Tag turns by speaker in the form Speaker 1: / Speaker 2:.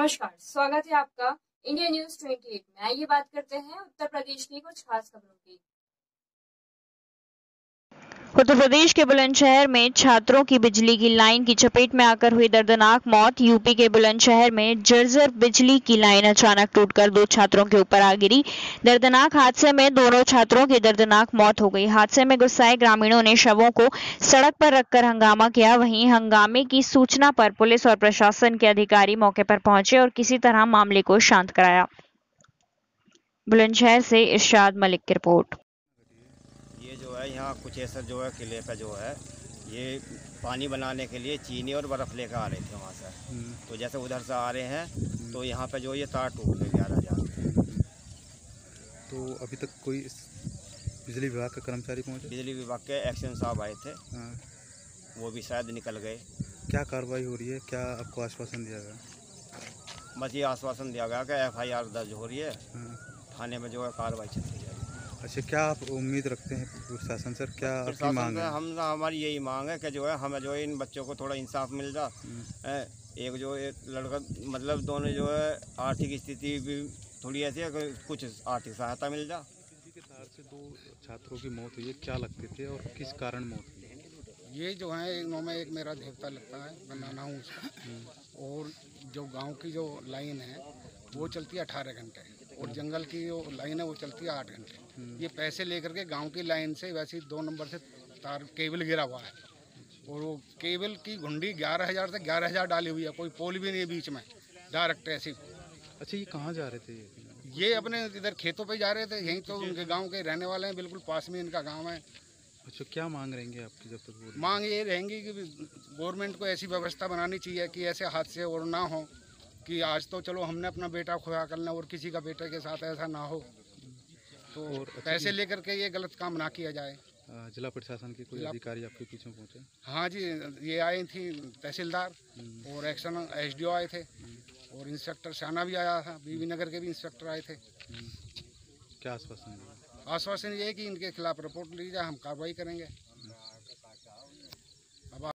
Speaker 1: नमस्कार, स्वागत है आपका इंडिया न्यूज 28 में। आइए बात करते हैं उत्तर प्रदेश की कुछ खास खबरों की।
Speaker 2: उत्तर प्रदेश के बुलंदशहर में छात्रों की बिजली की लाइन की चपेट में आकर हुई दर्दनाक मौत। यूपी के बुलंदशहर में जर्जर बिजली की लाइन अचानक टूटकर 2 छात्रों के ऊपर आ गिरी। दर्दनाक हादसे में दोनों छात्रों की दर्दनाक मौत हो गई। हादसे में गुस्साए ग्रामीणों ने शवों को सड़क पर रखकर हंगामा किया। वहीं हंगामे की सूचना पर पुलिस और प्रशासन के अधिकारी मौके पर पहुंचे और किसी तरह मामले को शांत कराया। बुलंदशहर से इरशाद मलिक की रिपोर्ट।
Speaker 3: ये जो है यहाँ कुछ ऐसा जो है किले पे जो है ये पानी बनाने के लिए चीनी और बर्फ़ लेकर आ रहे थे वहाँ से। तो जैसे उधर से आ रहे हैं तो यहाँ पे जो ये तार टूट गए 11,000।
Speaker 4: तो अभी तक कोई बिजली विभाग के कर्मचारी पहुँचे?
Speaker 3: बिजली विभाग के एक्शन साहब आए थे। वो भी शायद निकल गए।
Speaker 4: क्या कार्रवाई हो रही है? क्या आपको आश्वासन दिया गया?
Speaker 3: बस ये आश्वासन दिया गया कि FIR दर्ज हो रही है, थाने में जो है कार्रवाई चल रही है।
Speaker 4: अच्छा, क्या आप उम्मीद रखते हैं प्रशासन से? क्या आपकी मांग है?
Speaker 3: हमारी यही मांग है कि जो है हमें जो है इन बच्चों को थोड़ा इंसाफ मिल जा। एक जो एक लड़का मतलब दोनों जो है आर्थिक स्थिति भी थोड़ी ऐसी है कि कुछ आर्थिक सहायता मिल जा।
Speaker 4: बिजली के तार से 2 छात्रों की मौत हुई है, क्या लगते थे और किस कारण मौत हुई?
Speaker 5: ये जो है एक मेरा देवता लगता है, मैं नाना हूँ उसका। और जो गांव की जो लाइन है वो चलती है 18 घंटे और जंगल की जो लाइन है वो चलती है 8 घंटे। ये पैसे लेकर के गांव की लाइन से वैसे 2 नंबर से तार केबल गिरा हुआ है और वो केबल की घुंडी 11,000 से 11,000 डाली हुई है। कोई पोल भी नहीं है बीच में, डायरेक्ट ऐसी।
Speaker 4: अच्छा, ये कहाँ जा रहे थे?
Speaker 5: ये अपने इधर खेतों पे जा रहे थे, यहीं तो उनके गाँव के रहने वाले हैं, बिल्कुल पास में इनका गाँव है।
Speaker 4: अच्छा, क्या मांग रहेंगे आपकी? जब तक
Speaker 5: मांग ये रहेंगी कि गवर्नमेंट को ऐसी व्यवस्था बनानी चाहिए कि ऐसे हादसे और ना हो। कि आज तो चलो हमने अपना बेटा खोया करना और किसी का बेटे के साथ ऐसा ना हो, तो पैसे लेकर के ये गलत काम ना किया जाए।
Speaker 4: जिला प्रशासन के कोई अधिकारी आपके पीछे पहुंचे?
Speaker 5: हाँ जी, ये आई थी तहसीलदार और एक्शन SDO आए थे और इंस्पेक्टर शाना भी आया था, बीबी नगर के भी इंस्पेक्टर आए थे।
Speaker 4: क्या आश्वासन दिया?
Speaker 5: आश्वासन ये है कि इनके खिलाफ रिपोर्ट ली जाए, हम कार्रवाई करेंगे।